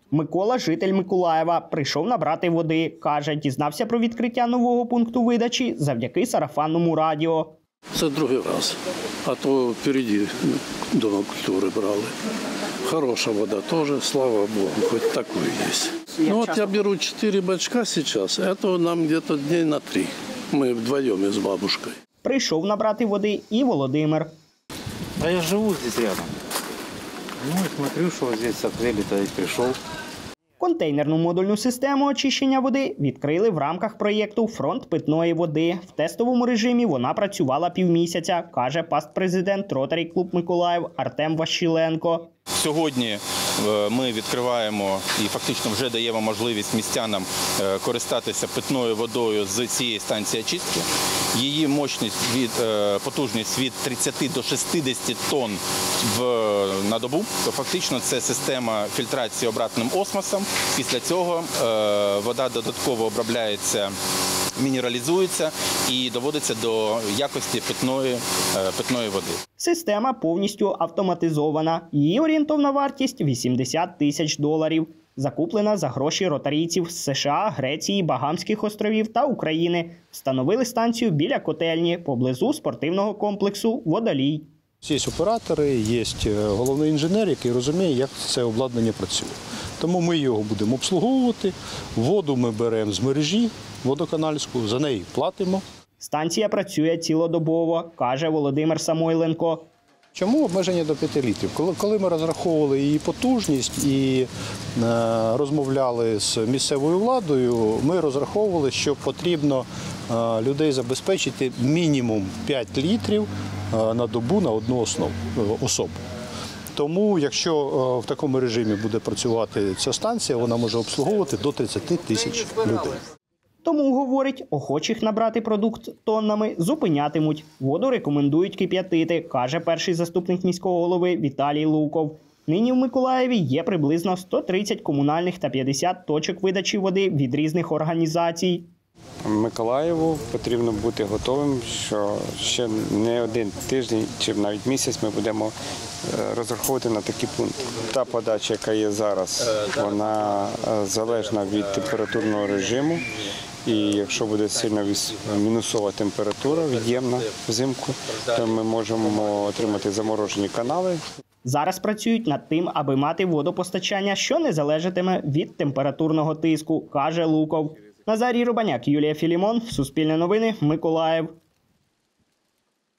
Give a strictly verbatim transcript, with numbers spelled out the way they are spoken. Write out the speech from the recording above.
Микола, житель Миколаєва, прийшов набрати води. Каже, дізнався про відкриття нового пункту видачі завдяки сарафанному радіо. Це другий раз, а то впереді Дома культури брали. Хороша вода теж, слава Богу, хоч такою є. Ну от я беру чотири бачка зараз, це нам десь днів на три. Ми вдвоєм із бабушкою. Прийшов набрати води і Володимир. А я живу здесь рядом. Ну и смотрю, что здесь открыли-то и пришел. Контейнерну модульну систему очищення води відкрили в рамках проєкту «Фронт питної води». В тестовому режимі вона працювала півмісяця, каже пастпрезидент Rotary Club Миколаїв Артем Ващиленко. Сьогодні ми відкриваємо і фактично вже даємо можливість містянам користатися питною водою з цієї станції очистки. Її мощність від потужність від тридцяти до шістдесяти тонн в на добу. То фактично це система фільтрації обратним осмосом. Після цього вода додатково обробляється, мінералізується і доводиться до якості питної, питної води. Система повністю автоматизована. Її орієнтовна вартість – вісімдесят тисяч доларів. Закуплена за гроші ротарійців з США, Греції, Багамських островів та України. Встановили станцію біля котельні, поблизу спортивного комплексу «Водолій». Є оператори, є головний інженер, який розуміє, як це обладнання працює. Тому ми його будемо обслуговувати, воду ми беремо з мережі водоканальську, за неї платимо. Станція працює цілодобово, каже Володимир Самойленко. Чому обмеження до п'яти літрів? Коли, коли ми розраховували її потужність і е, розмовляли з місцевою владою, ми розраховували, що потрібно е, людей забезпечити мінімум п'ять літрів е, на добу на одну основу, особу. Тому, якщо е, в такому режимі буде працювати ця станція, вона може обслуговувати до тридцяти тисяч людей. Тому, говорить, охочих набрати продукт тоннами зупинятимуть. Воду рекомендують кип'ятити, каже перший заступник міського голови Віталій Луков. Нині в Миколаєві є приблизно сто тридцять комунальних та п'ятдесят точок видачі води від різних організацій. Миколаєву потрібно бути готовим, що ще не один тиждень чи навіть місяць ми будемо розраховувати на такі пункти. Та подача, яка є зараз, вона залежна від температурного режиму. І якщо буде сильно мінусова температура, від'ємна взимку, то ми можемо отримати заморожені канали. Зараз працюють над тим, аби мати водопостачання, що не залежатиме від температурного тиску, каже Луков. Назарій Рубаняк, Юлія Філімон, Суспільне новини, Миколаїв.